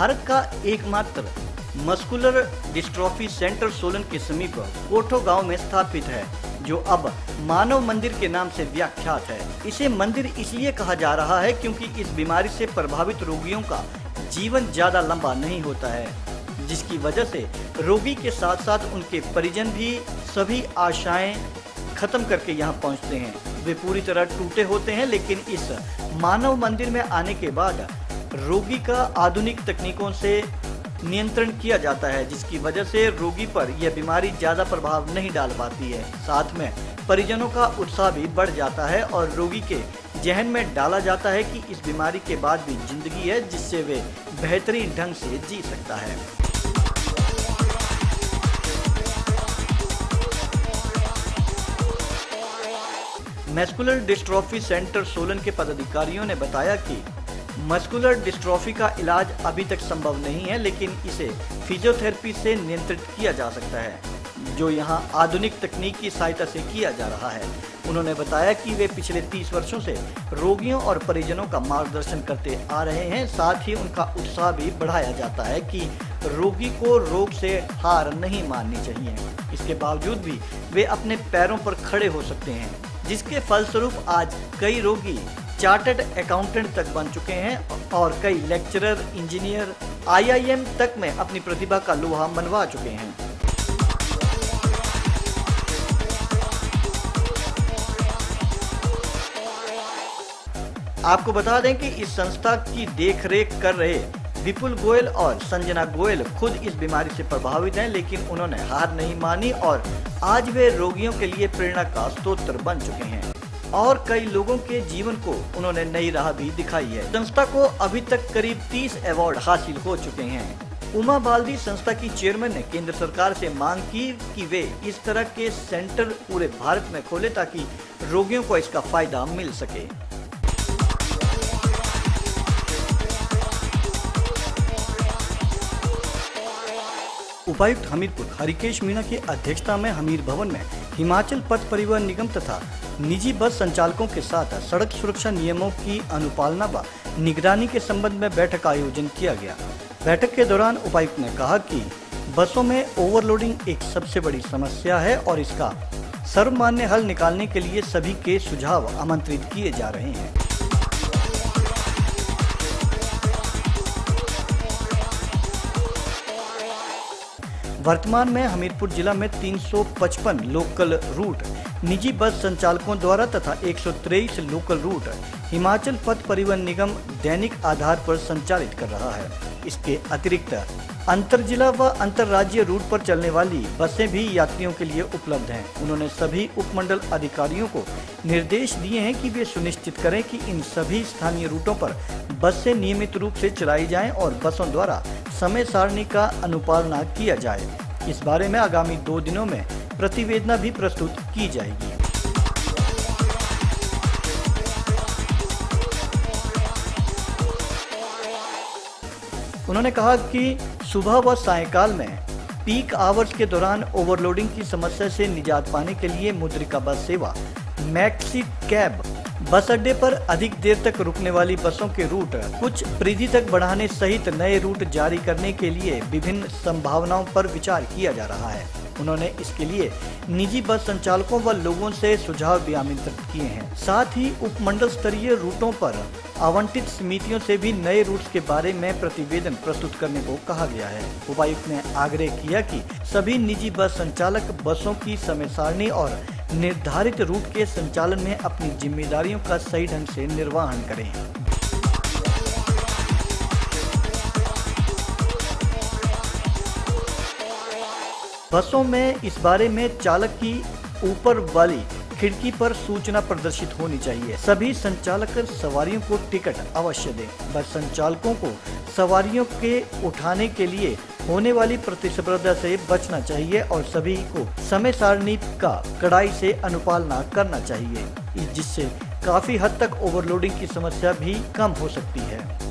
भारत का एकमात्र muscular dystrophy centre Solan के समीप कोठो गांव में स्थापित है, जो अब मानव मंदिर के नाम से विख्यात है। इसे मंदिर इसलिए कहा जा रहा है क्योंकि इस बीमारी से प्रभावित रोगियों का जीवन ज्यादा लंबा नहीं होता है, जिसकी वजह से रोगी के साथ साथ उनके परिजन भी सभी आशाएं खत्म करके यहाँ पहुँचते हैं। वे पूरी तरह टूटे होते हैं, लेकिन इस मानव मंदिर में आने के बाद रोगी का आधुनिक तकनीकों से नियंत्रण किया जाता है, जिसकी वजह से रोगी पर यह बीमारी ज्यादा प्रभाव नहीं डाल पाती है। साथ में परिजनों का उत्साह भी बढ़ जाता है और रोगी के जहन में डाला जाता है कि इस बीमारी के बाद भी जिंदगी है, जिससे वे बेहतरीन ढंग से जी सकता है। मस्कुलर डिस्ट्रॉफी सेंटर सोलन के पदाधिकारियों ने बताया कि मस्कुलर डिस्ट्रॉफी का इलाज अभी तक संभव नहीं है, लेकिन इसे फिजियोथेरेपी से नियंत्रित किया जा सकता है, जो यहां आधुनिक तकनीक की सहायता से किया जा रहा है। उन्होंने बताया कि वे पिछले 30 वर्षों से रोगियों और परिजनों का मार्गदर्शन करते आ रहे हैं। साथ ही उनका उत्साह भी बढ़ाया जाता है कि रोगी को रोग से हार नहीं माननी चाहिए। इसके बावजूद भी वे अपने पैरों पर खड़े हो सकते हैं, जिसके फलस्वरूप आज कई रोगी चार्टर्ड अकाउंटेंट तक बन चुके हैं और कई लेक्चरर, इंजीनियर, IIM तक में अपनी प्रतिभा का लोहा मनवा चुके हैं। आपको बता दें कि इस संस्था की देखरेख कर रहे विपुल गोयल और संजना गोयल खुद इस बीमारी से प्रभावित हैं, लेकिन उन्होंने हार नहीं मानी और आज वे रोगियों के लिए प्रेरणा का स्रोत बन चुके हैं और कई लोगों के जीवन को उन्होंने नई राह भी दिखाई है। संस्था को अभी तक करीब 30 अवार्ड हासिल हो चुके हैं। उमा बाल्दी संस्था की चेयरमैन ने केंद्र सरकार से मांग की कि वे इस तरह के सेंटर पूरे भारत में खोले ताकि रोगियों को इसका फायदा मिल सके। उपायुक्त हमीरपुर हरिकेश मीणा की अध्यक्षता में हमीर भवन में हिमाचल पथ परिवहन निगम तथा निजी बस संचालकों के साथ सड़क सुरक्षा नियमों की अनुपालना व निगरानी के संबंध में बैठक का आयोजन किया गया। बैठक के दौरान उपायुक्त ने कहा कि बसों में ओवरलोडिंग एक सबसे बड़ी समस्या है और इसका सर्वमान्य हल निकालने के लिए सभी के सुझाव आमंत्रित किए जा रहे हैं। वर्तमान में हमीरपुर जिला में 355 लोकल रूट निजी बस संचालकों द्वारा तथा 123 लोकल रूट हिमाचल पथ परिवहन निगम दैनिक आधार पर संचालित कर रहा है। इसके अतिरिक्त अंतर जिला व अंतर्राज्यीय रूट पर चलने वाली बसें भी यात्रियों के लिए उपलब्ध हैं। उन्होंने सभी उपमंडल अधिकारियों को निर्देश दिए हैं कि वे सुनिश्चित करें कि इन सभी स्थानीय रूटों पर बसें नियमित रूप से चलाई जाएं और बसों द्वारा समय सारणी का अनुपालना किया जाए। इस बारे में आगामी 2 दिनों में प्रतिवेदना भी प्रस्तुत की जाएगी। उन्होंने कहा कि सुबह व सायंकाल में पीक आवर्स के दौरान ओवरलोडिंग की समस्या से निजात पाने के लिए मुद्रिका बस सेवा, मैक्सी कैब, बस अड्डे पर अधिक देर तक रुकने वाली बसों के रूट कुछ परिधि तक बढ़ाने सहित नए रूट जारी करने के लिए विभिन्न संभावनाओं पर विचार किया जा रहा है। उन्होंने इसके लिए निजी बस संचालकों व लोगों से सुझाव भी आमंत्रित किए हैं। साथ ही उपमंडल स्तरीय रूटों पर आवंटित समितियों से भी नए रूट्स के बारे में प्रतिवेदन प्रस्तुत करने को कहा गया है। उपायुक्त ने आग्रह किया कि सभी निजी बस संचालक बसों की समय सारणी और निर्धारित रूट के संचालन में अपनी जिम्मेदारियों का सही ढंग से निर्वहन करें। बसों में इस बारे में चालक की ऊपर वाली खिड़की पर सूचना प्रदर्शित होनी चाहिए। सभी संचालक सवारियों को टिकट अवश्य दें। बस संचालकों को सवारियों के उठाने के लिए होने वाली प्रतिस्पर्धा से बचना चाहिए और सभी को समय सारणी का कड़ाई से अनुपालना करना चाहिए, जिससे काफी हद तक ओवरलोडिंग की समस्या भी कम हो सकती है।